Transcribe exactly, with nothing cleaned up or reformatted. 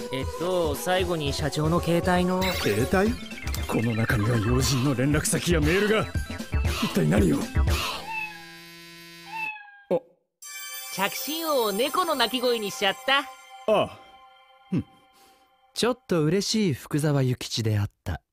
えっと最後に社長の携帯の。 携帯？この中には要人の連絡先やメールが。一体何を。あ、 着信音を猫の鳴き声にしちゃった。 ああ、 ちょっと嬉しい福沢諭吉であった。